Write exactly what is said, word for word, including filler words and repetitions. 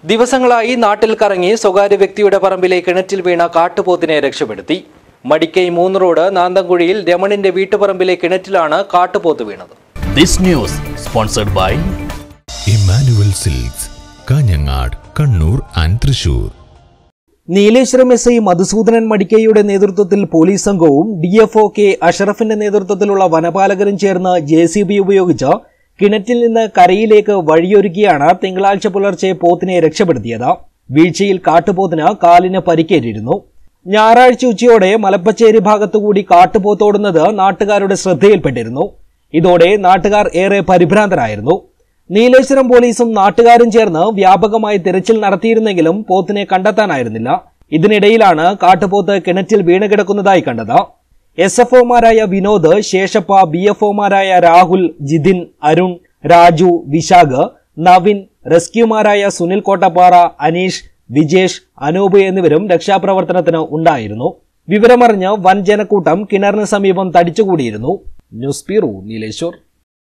ദിവസങ്ങളായി നാട്ടിൽ കറങ്ങി സ്വകാര്യ വ്യക്തിയുടെ പറമ്പിലെ കിണറ്റിൽ വീണ കാട്ടുപോത്തിനെ രക്ഷപ്പെടുത്തി. മടിക്കൈ മൂന്ന് റോഡ് നാന്തൻകുഴിയിൽ രമണിന്റെ വീട്ടുപറമ്പിലെ കിണറ്റിലാണ് കാട്ടുപോത്ത് വീണത്. This news sponsored by Emmanuel Silks, Kanhangad, Kannur and Thrissur. Nileshwaram S I Madhusoodanan മടിക്കൈയുടെ നേതൃത്വത്തിൽ പോലീസ് സംഘവും ഡി എഫ് ഒ കെ അഷറഫിന്റെ നേതൃത്വത്തിലുള്ള വനപാലകരും ചേർന്ന് ജെ സി ബി ഉപയോഗിച്ച് കിണറ്റിൽ നിന്ന് കരയിലേക്ക് വഴിയൊരുക്കിയാണ് തിങ്കളാഴ്ച പുലർച്ചെ പോത്തിനെ രക്ഷപ്പെടുത്തിയത്. വീഴ്ചയിൽ കാട്ടുപോത്തിന് കാലിന് പരിക്കേറ്റിരുന്നു. ഞായറാഴ്ച ഉച്ചയോടെ മലപ്പച്ചേരി ഭാഗത്തുകൂടി കാട്ടുപോത്തോടുന്നത് നാട്ടുകാരുടെ ശ്രദ്ധയിൽപ്പെട്ടിരുന്നു. ഇതോടെ നാട്ടുകാർ ഏറെ പരിഭ്രാന്തരായിരുന്നു. നീലേശ്വരം പോലീസും നാട്ടുകാരും ചേർന്ന് വ്യാപകമായി തിരച്ചിൽ നടത്തിയിരുന്നെങ്കിലും പോത്തിനെ കണ്ടെത്താനായിരുന്നില്ല. ഇതിനിടയിലാണ് കാട്ടുപോത്ത് കിണറ്റിൽ വീണുകിടക്കുന്നതായി കണ്ടത്. എസ് എഫ് ഒമാരായ വിനോദ്, ശേഷപ്പ, ബി എഫ് ഒമാരായ രാഹുൽ, ജിതിൻ, അരുൺ, രാജു, വിശാഖ്, നവിൻ, റെസ്ക്യൂമാരായ സുനിൽ കോട്ടപ്പാറ, അനീഷ്, വിജേഷ്, അനൂപ് എന്നിവരും രക്ഷാപ്രവർത്തനത്തിന് ഉണ്ടായിരുന്നു. വിവരമറിഞ്ഞ് വൻ ജനക്കൂട്ടം കിണറിന് സമീപം തടിച്ചുകൂടിയിരുന്നു. News bureau, Nileshwar.